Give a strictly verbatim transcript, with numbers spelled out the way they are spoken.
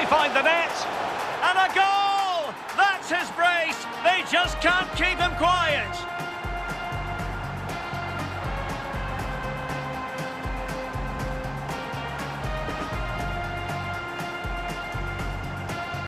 find the net. And a goal! That's his brace. They just can't keep him quiet.